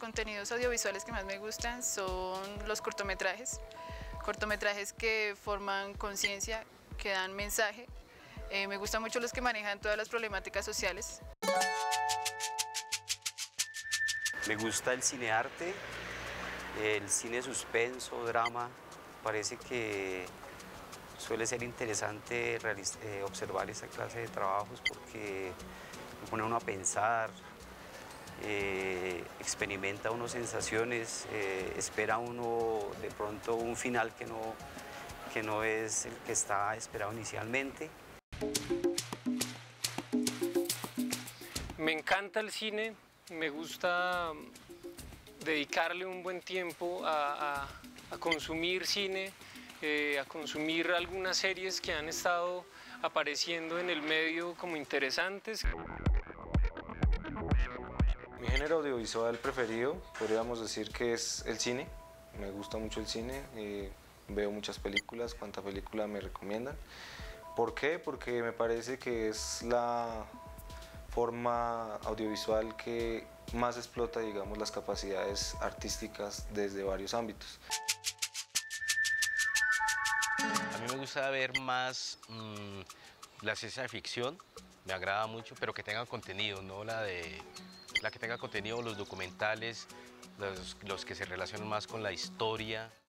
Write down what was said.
contenidos audiovisuales que más me gustan son los cortometrajes, cortometrajes que forman conciencia, que dan mensaje. Me gustan mucho los que manejan todas las problemáticas sociales. Me gusta el cinearte, el cine suspenso, drama. Parece que suele ser interesante observar esa clase de trabajos porque lo pone a uno a pensar, experimenta uno sensaciones, espera uno de pronto un final que no es el que está esperado inicialmente. Me encanta el cine, me gusta dedicarle un buen tiempo a consumir cine, a consumir algunas series que han estado apareciendo en el medio como interesantes. Mi género audiovisual preferido podríamos decir que es el cine. Me gusta mucho el cine, veo muchas películas, cuanta película me recomiendan. ¿Por qué? Porque me parece que es la forma audiovisual que más explota, digamos, las capacidades artísticas desde varios ámbitos. A mí me gusta ver más la ciencia ficción, me agrada mucho, pero que tenga contenido, no la que tenga contenido, los documentales, los que se relacionan más con la historia.